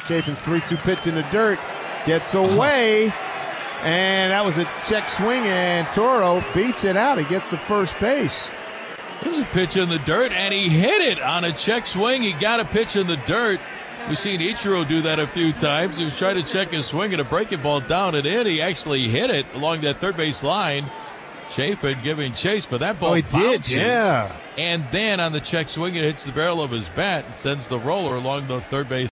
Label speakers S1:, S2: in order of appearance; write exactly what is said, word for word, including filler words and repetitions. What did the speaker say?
S1: Chafin's three two pitch in the dirt. Gets away. And that was a check swing, and Toro beats it out. He gets the first base.
S2: There's a pitch in the dirt, and he hit it on a check swing. He got a pitch in the dirt. We've seen Ichiro do that a few times. He was trying to check his swing and a breaking ball down and in. He actually hit it along that third base line. Chafin giving chase, but that ball
S1: oh, he
S2: bounces.
S1: did, yeah.
S2: And then on the check swing, it hits the barrel of his bat and sends the roller along the third base